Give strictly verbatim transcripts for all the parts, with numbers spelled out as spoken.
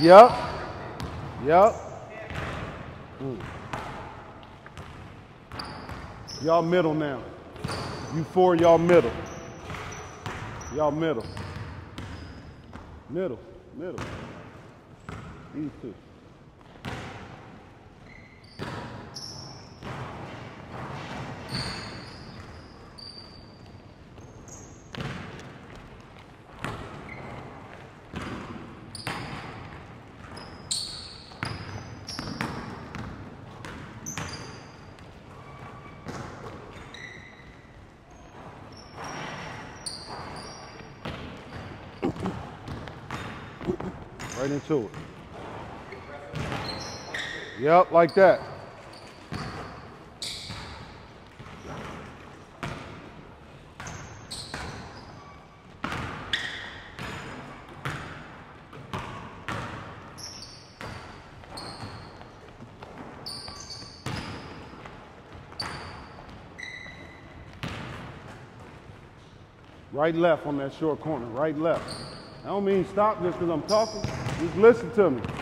Yep. Yep. Mm. Y'all middle now. You four, y'all middle. Y'all middle. Middle. Middle. These two. Right into it. Yep, like that. Right, left on that short corner. Right, left. I don't mean stop just because I'm talking. Just listen to me.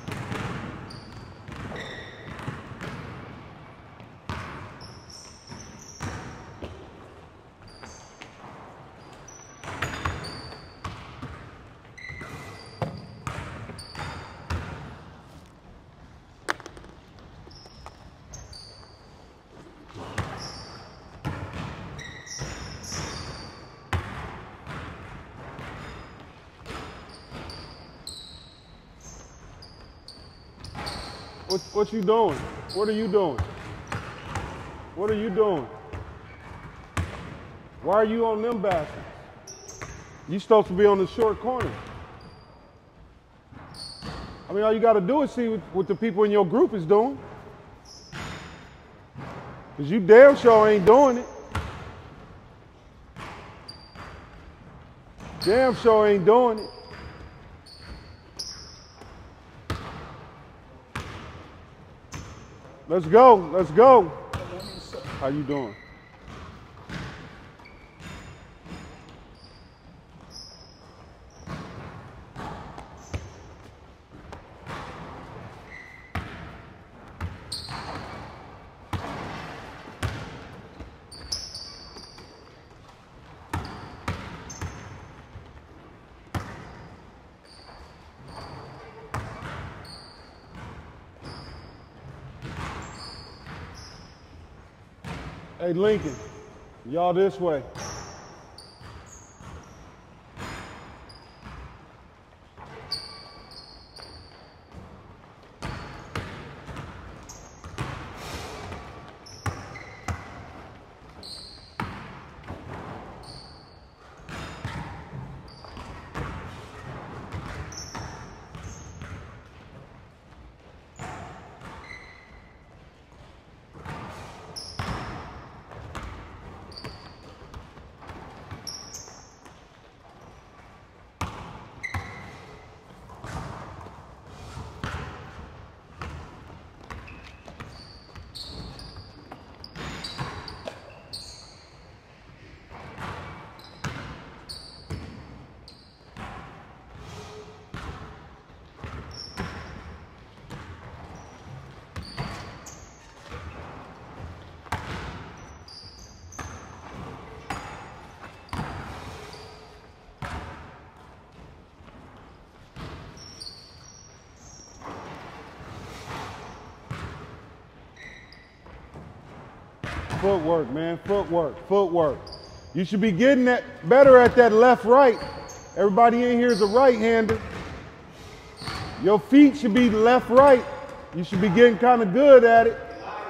What, what you doing? What are you doing? What are you doing? Why are you on them baskets? You supposed to be on the short corner. I mean, all you got to do is see what, what the people in your group is doing. Because you damn sure ain't doing it. Damn sure ain't doing it. Let's go, let's go. How you doing? Hey, Lincoln, y'all this way. Footwork, man, footwork, footwork. You should be getting that better at that left, right. Everybody in here is a right-hander. Your feet should be left, right. You should be getting kind of good at it.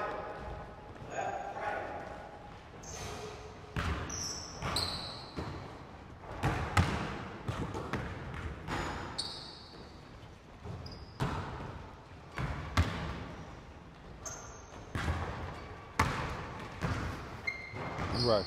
Right.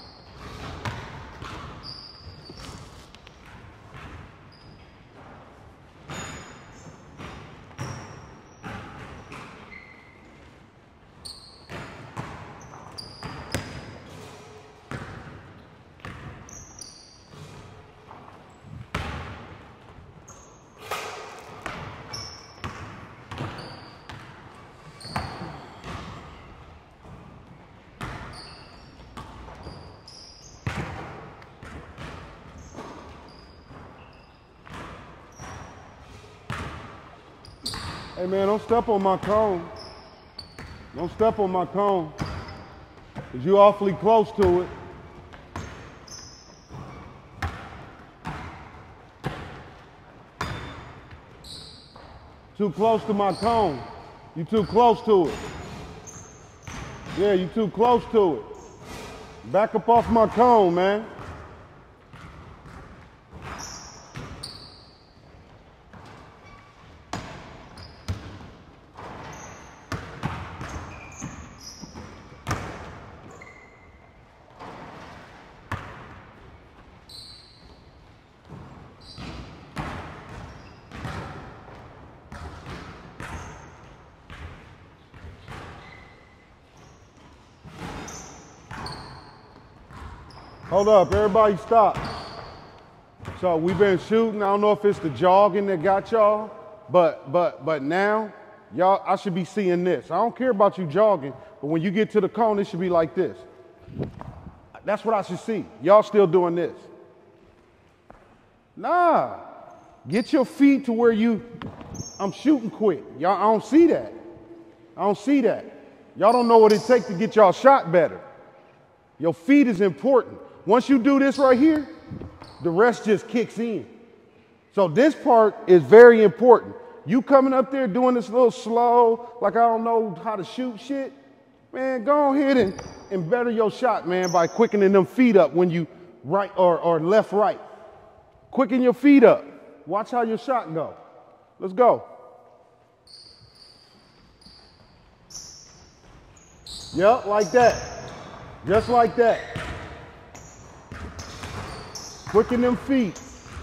Hey man, don't step on my cone. Don't step on my cone. Cause you're awfully close to it. Too close to my cone. You too close to it. Yeah, you too close to it. Back up off my cone, man. Hold up, everybody stop. So we've been shooting. I don't know if it's the jogging that got y'all, but but but now, y'all, I should be seeing this. I don't care about you jogging, but when you get to the cone, it should be like this. That's what I should see. Y'all still doing this. Nah, get your feet to where you, I'm shooting quick. Y'all, I don't see that. I don't see that. Y'all don't know what it takes to get y'all shot better. Your feet is important. Once you do this right here, the rest just kicks in. So this part is very important. You coming up there doing this little slow, like I don't know how to shoot shit, man, go ahead and, and better your shot, man, by quickening them feet up when you right or, or left, right. Quicken your feet up. Watch how your shot go. Let's go. Yep, like that. Just like that. Quicken them feet.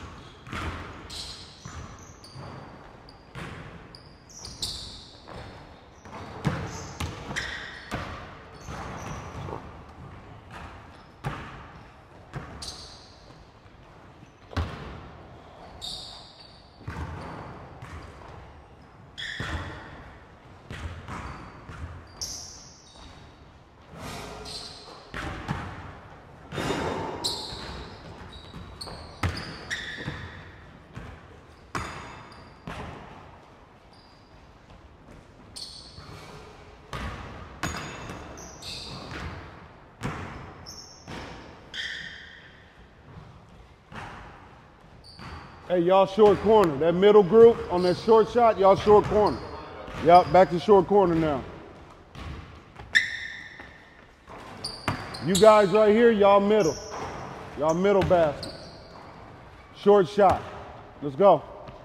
Hey, y'all short corner. That middle group on that short shot, y'all short corner. Yep, back to short corner now. You guys right here, y'all middle. Y'all middle basket. Short shot. Let's go.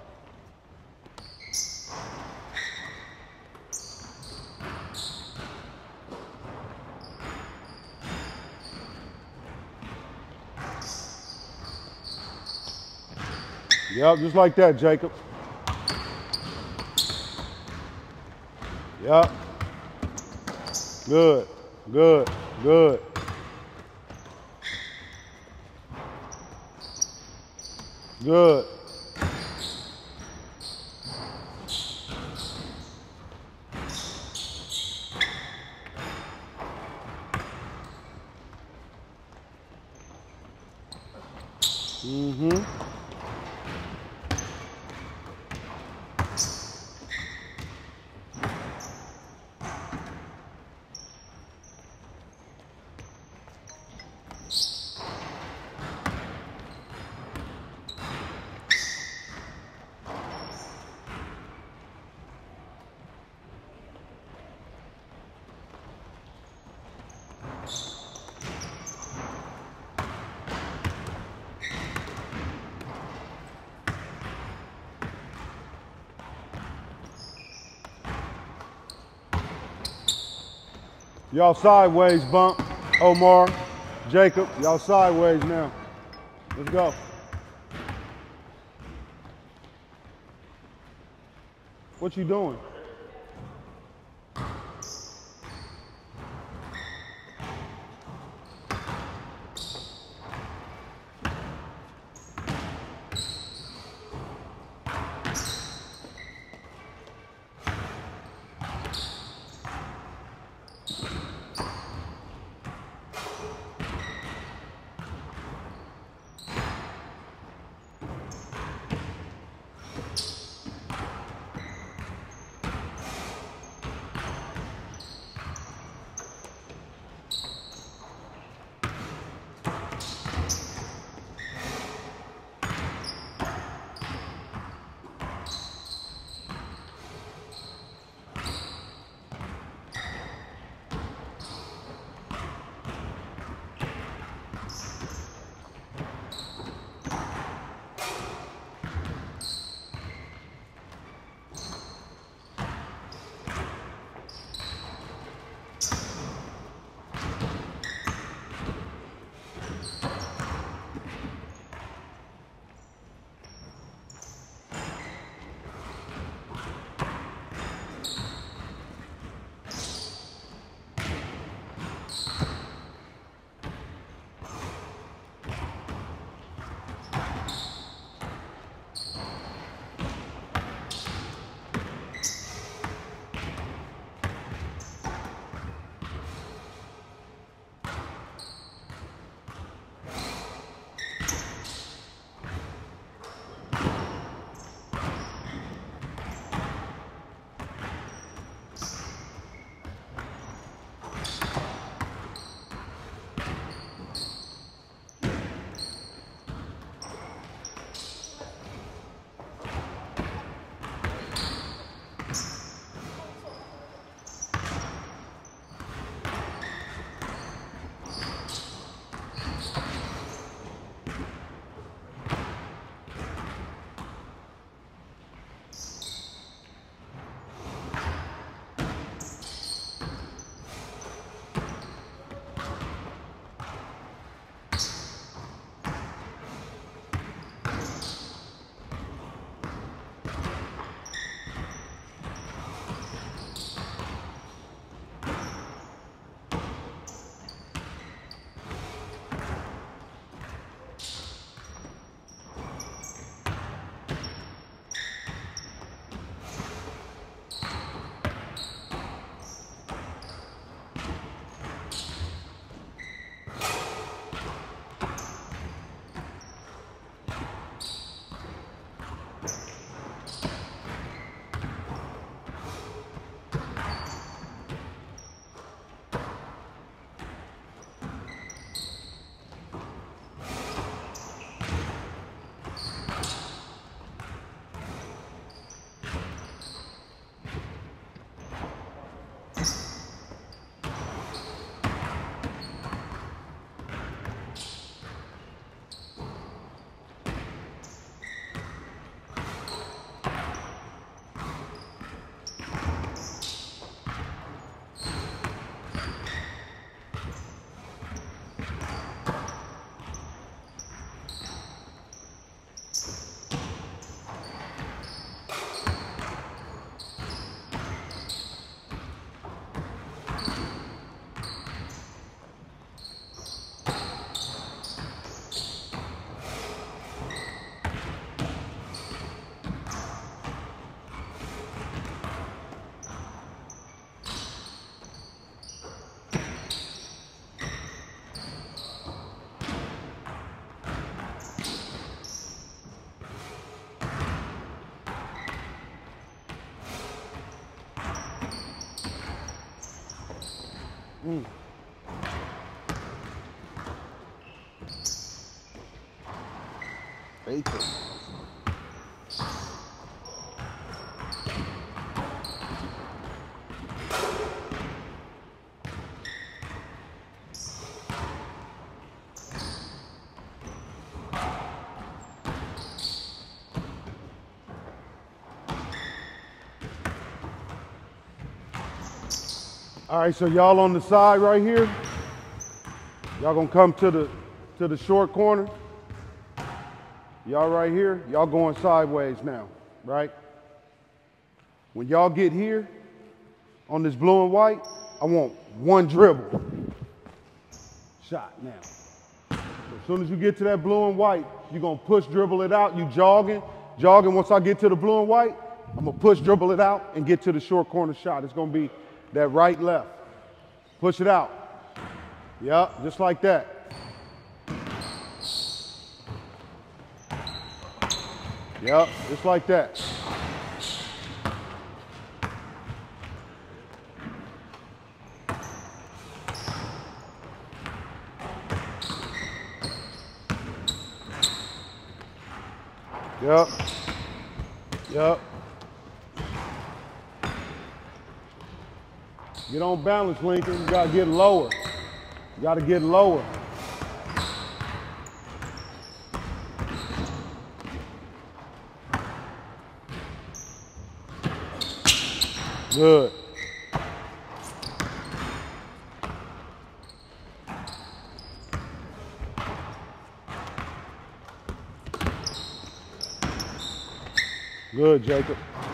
Yep, just like that, Jacob. Yep. Good, good, good. Good. Mm-hmm. Y'all sideways, Bump, Omar, Jacob, y'all sideways now. Let's go. What you doing? Mm. Baker. All right, so y'all on the side right here. Y'all gonna come to the to the short corner. Y'all right here, y'all going sideways now, right? When y'all get here on this blue and white, I want one dribble. Shot now. So as soon as you get to that blue and white, you're gonna push dribble it out. You jogging, jogging. Once I get to the blue and white, I'm gonna push dribble it out and get to the short corner shot. It's gonna be that right, left. Push it out. Yep, just like that. Yep, just like that. Yep. Yep. Get on balance, Lincoln. You gotta get lower. You gotta get lower. Good. Good, Jacob.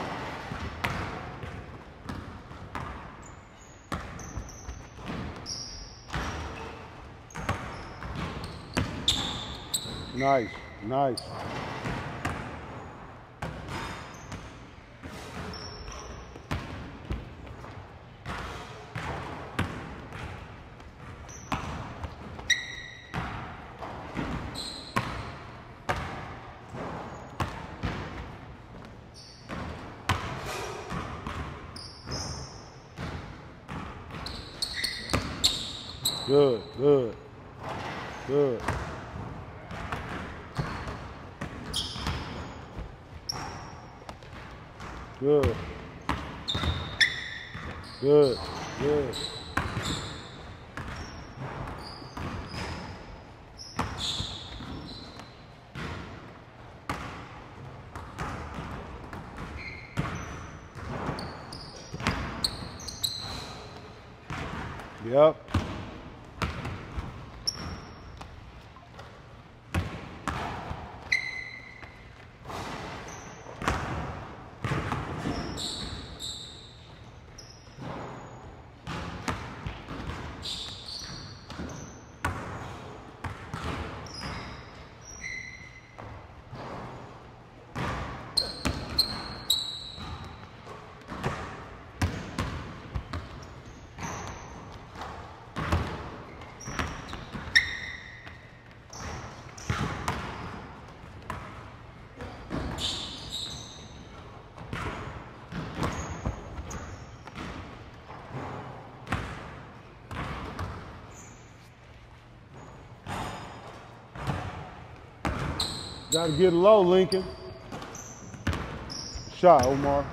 Nice, nice. Good, good, good. Good. Good, good. Yep. Got to get low, Lincoln. Shot, Omar.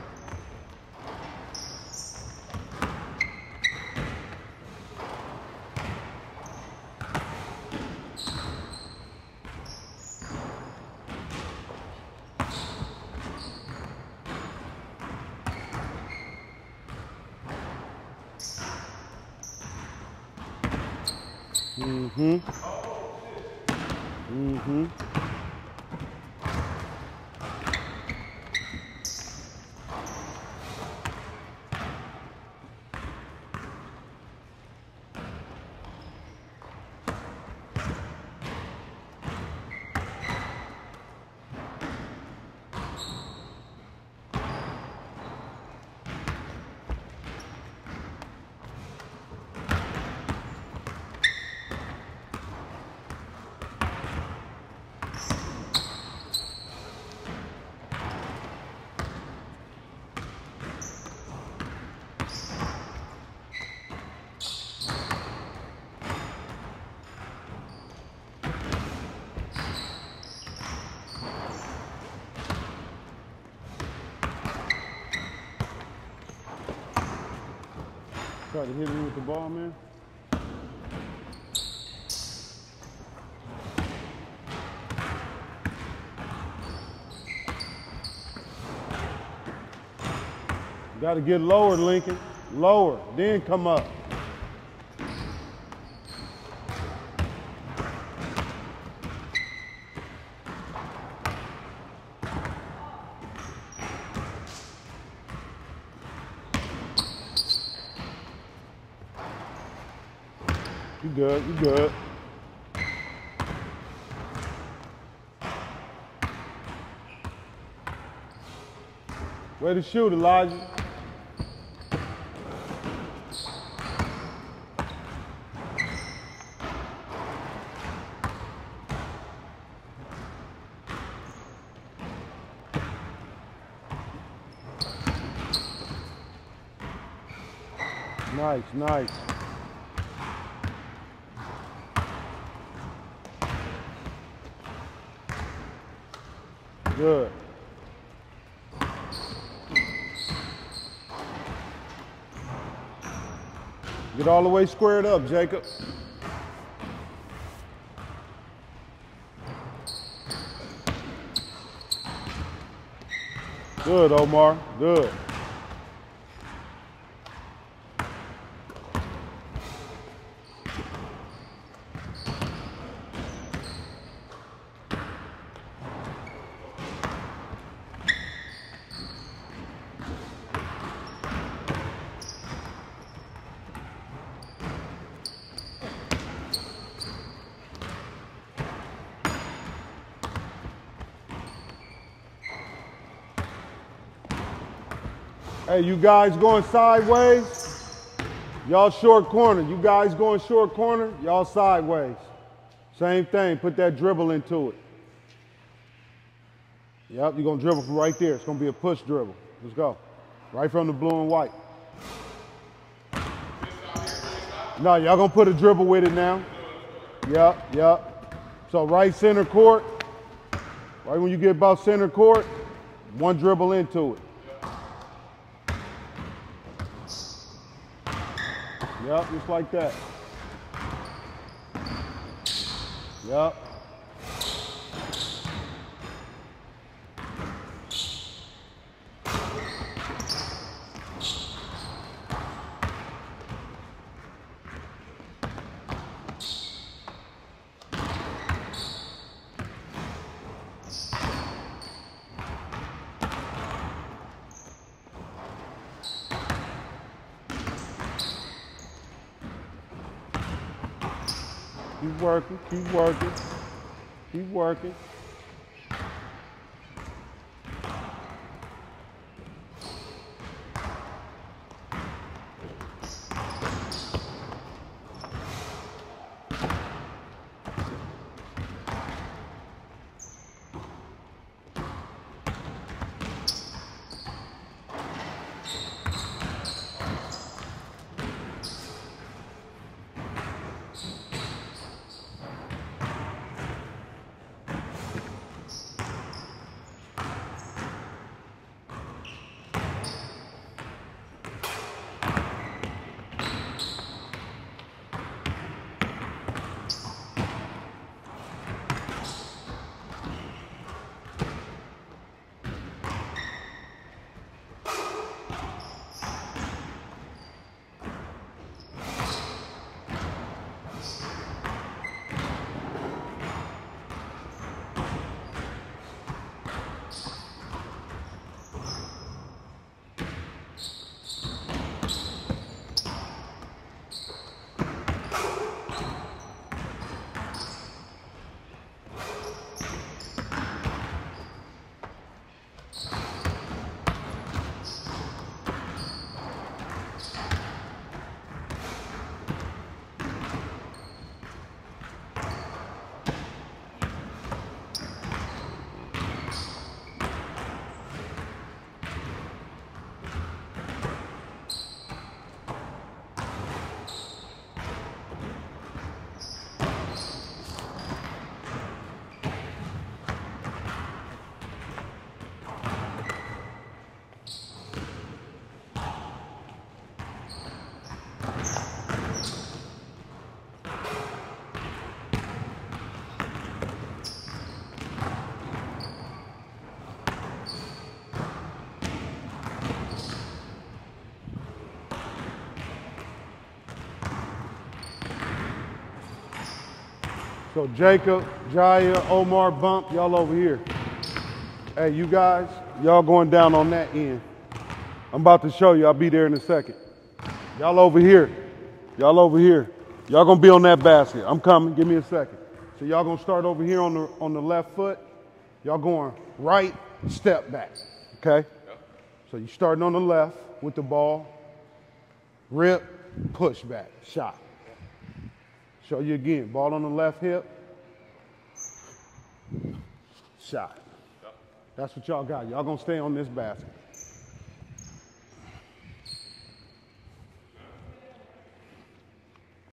Mm-hmm. Mm-hmm. Try to hit me with the ball, man. Got to get lower, Lincoln. Lower, then come up. You good, you good. Way to shoot, Elijah. Nice, nice. Good. Get all the way squared up, Jacob. Good, Omar. Good. Hey, you guys going sideways? Y'all short corner. You guys going short corner? Y'all sideways. Same thing. Put that dribble into it. Yep, you're going to dribble from right there. It's going to be a push dribble. Let's go. Right from the blue and white. No, y'all going to put a dribble with it now. Yep, yep. So right center court. Right when you get about center court, one dribble into it. Yep, just like that. Yep. Keep working, keep working, keep working. So Jacob, Jaya, Omar, Bump, y'all over here. Hey, you guys, y'all going down on that end. I'm about to show you. I'll be there in a second. Y'all over here. Y'all over here. Y'all gonna be on that basket. I'm coming. Give me a second. So y'all gonna start over here on the on the left foot. Y'all going right, step back. Okay? Yep. So you starting on the left with the ball. Rip, push back, shot. Show you again. Ball on the left hip. Shot. Yep. That's what y'all got. Y'all gonna stay on this basket.